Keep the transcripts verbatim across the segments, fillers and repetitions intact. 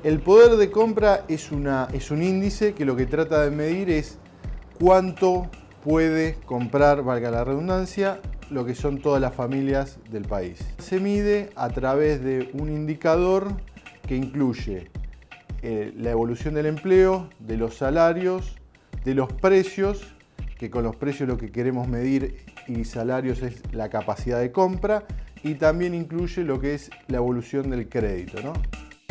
El poder de compra es, una, es un índice que lo que trata de medir es cuánto puede comprar, valga la redundancia, lo que son todas las familias del país. Se mide a través de un indicador que incluye eh, la evolución del empleo, de los salarios, de los precios, que con los precios lo que queremos medir y salarios es la capacidad de compra, y también incluye lo que es la evolución del crédito, ¿no?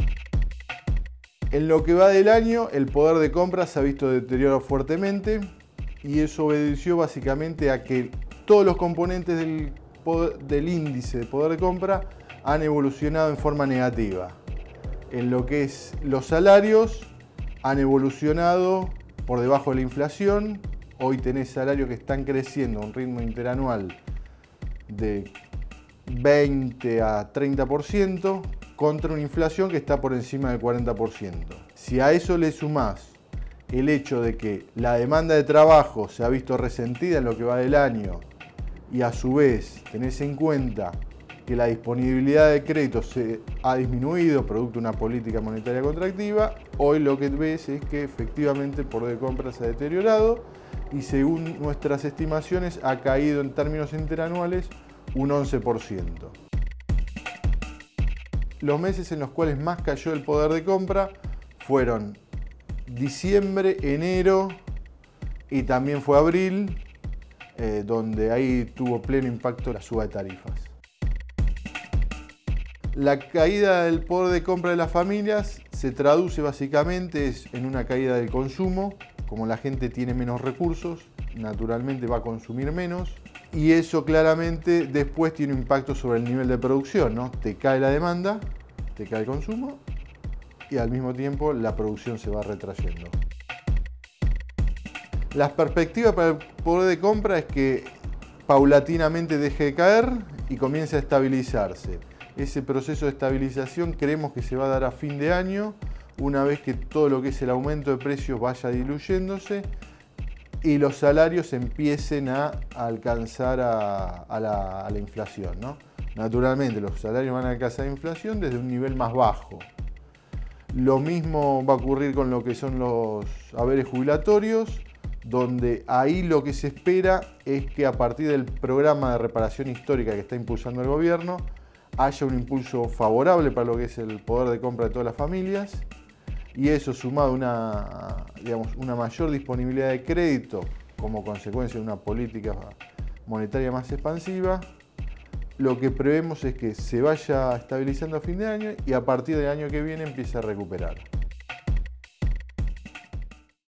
En lo que va del año, el poder de compra se ha visto deteriorado fuertemente y eso obedeció básicamente a que todos los componentes del, poder, del índice de poder de compra han evolucionado en forma negativa. En lo que es los salarios, han evolucionado por debajo de la inflación. Hoy tenés salarios que están creciendo a un ritmo interanual de veinte a treinta por ciento contra una inflación que está por encima del cuarenta por ciento. Si a eso le sumás el hecho de que la demanda de trabajo se ha visto resentida en lo que va del año y a su vez tenés en cuenta que la disponibilidad de crédito se ha disminuido producto de una política monetaria contractiva, hoy lo que ves es que efectivamente el poder de compra se ha deteriorado y según nuestras estimaciones ha caído en términos interanuales un once por ciento. Los meses en los cuales más cayó el poder de compra fueron diciembre, enero y también fue abril, eh, donde ahí tuvo pleno impacto la suba de tarifas. La caída del poder de compra de las familias se traduce básicamente en una caída del consumo. Como la gente tiene menos recursos, naturalmente va a consumir menos. Y eso claramente después tiene un impacto sobre el nivel de producción, ¿no? Te cae la demanda, te cae el consumo y al mismo tiempo la producción se va retrayendo. Las perspectivas para el poder de compra es que paulatinamente deje de caer y comience a estabilizarse. Ese proceso de estabilización creemos que se va a dar a fin de año, una vez que todo lo que es el aumento de precios vaya diluyéndose y los salarios empiecen a alcanzar a, a, la, a la inflación, ¿no? Naturalmente los salarios van a alcanzar la inflación desde un nivel más bajo. Lo mismo va a ocurrir con lo que son los haberes jubilatorios, donde ahí lo que se espera es que a partir del programa de reparación histórica que está impulsando el gobierno haya un impulso favorable para lo que es el poder de compra de todas las familias. Y eso sumado a una, digamos, una mayor disponibilidad de crédito como consecuencia de una política monetaria más expansiva, lo que prevemos es que se vaya estabilizando a fin de año y a partir del año que viene empiece a recuperar.